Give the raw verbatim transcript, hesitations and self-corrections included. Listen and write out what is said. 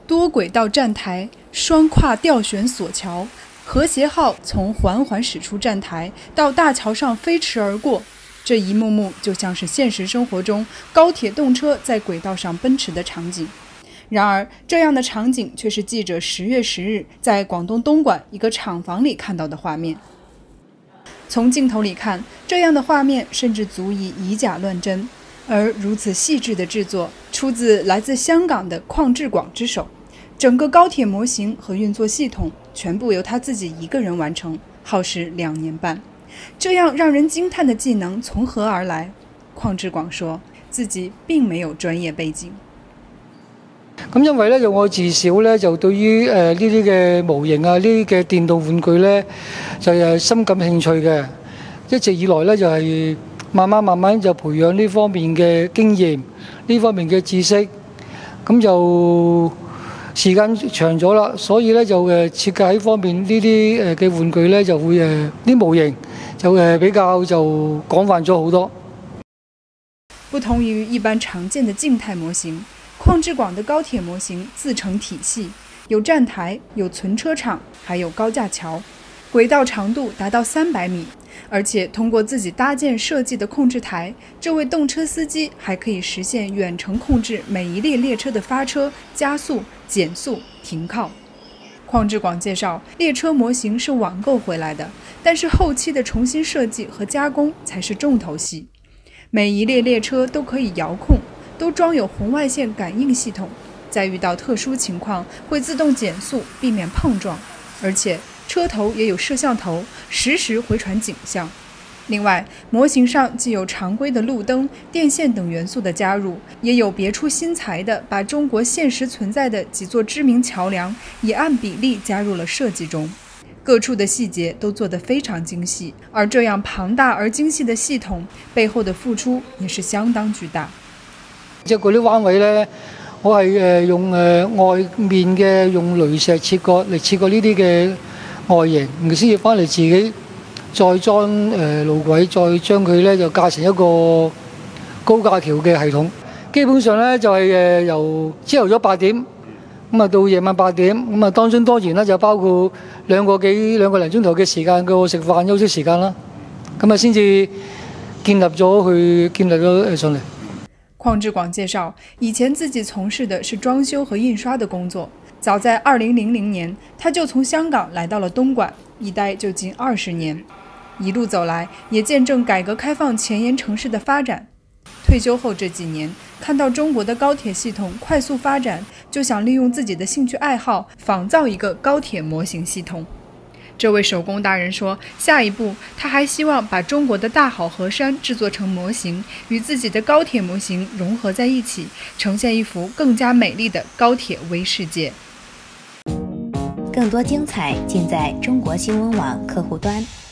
多轨道站台、双跨吊悬索桥，和谐号从缓缓驶出站台到大桥上飞驰而过，这一幕幕就像是现实生活中高铁动车在轨道上奔驰的场景。然而，这样的场景却是记者十月十日在广东东莞一个厂房里看到的画面。从镜头里看，这样的画面甚至足以以假乱真，而如此细致的制作出自来自香港的邝志广之手。整个高铁模型和运作系统全部由他自己一个人完成，耗时两年半。这样让人惊叹的技能从何而来？邝志广说自己并没有专业背景。 咁因為咧，就我自小咧就對於誒呢啲嘅模型啊、呢啲嘅電動玩具咧，就係深感興趣嘅。一直以來咧就係慢慢慢慢就培養呢方面嘅經驗、呢方面嘅知識，咁就時間長咗啦，所以咧就誒設計方面呢啲誒嘅玩具咧就會誒啲模型就誒比較就廣泛咗好多。 不同於一般常見的靜態模型，邝志廣的高鐵模型自成體系，有站台、有存車場，還有高架橋，軌道長度達到三百米。而且通過自己搭建設計的控制台，這位動車司機還可以實現遠程控制每一列列車的發車、加速、減速、停靠。邝志廣介紹，列車模型是網購回來的，但是後期的重新設計和加工才是重頭戲。每一列列車都可以遙控，都裝有紅外線感應系統，在遇到特殊情況會自動減速，避免碰撞，而且車頭也有攝像頭，實時回傳景象。另外，模型上既有常規的路燈、電線等元素的加入，也有別出心裁的把中國現實存在的幾座知名橋樑也按比例加入了設計中，各處的細節都做得非常精細，而這樣龐大而精細的系統背後的付出也是相當巨大。 即係嗰啲彎位呢，我係誒用誒外面嘅用雷石切割嚟切割呢啲嘅外形，然先至翻嚟自己再裝誒路軌，再將佢咧就架成一個高架橋嘅系統。基本上咧就係誒由朝頭早八點咁啊到夜晚八點咁啊，當中當然咧就包括兩個幾兩個零鐘頭嘅時間嘅食飯休息時間啦，咁啊先至建立咗去建立咗誒上嚟。 邝志廣介紹，以前自己從事的是裝修和印刷的工作。早在二零零零年，他就從香港來到了東莞，一待就近二十年。一路走來，也見證改革開放前沿城市的發展。退休後這幾年，看到中國的高鐵系統快速發展，就想利用自己的興趣愛好，仿造一個高鐵模型系統。這位手工達人說，下一步他還希望把中國的大好河山製作成模型，與自己的高鐵模型融合在一起，呈現一幅更加美麗的高鐵微世界。 更多精彩盡在中國新聞網客戶端。